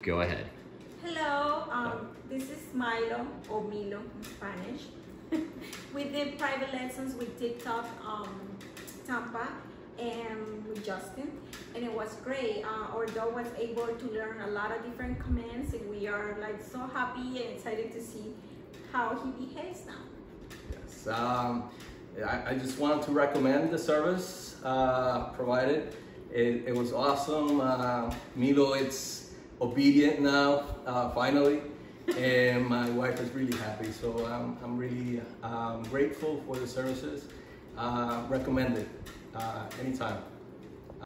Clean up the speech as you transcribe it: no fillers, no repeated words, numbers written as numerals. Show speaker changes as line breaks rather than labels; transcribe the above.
Go ahead.
Hello, this is Milo, or Milo in Spanish. We did private lessons with TikTok, Tampa, and with Justin, and it was great. Our dog was able to learn a lot of different commands, and we are like so happy and excited to see how he behaves now.
Yes, I just wanted to recommend the service provided. It was awesome. Milo, it's obedient now, finally, and my wife is really happy. So I'm really grateful for the services. Recommend it anytime.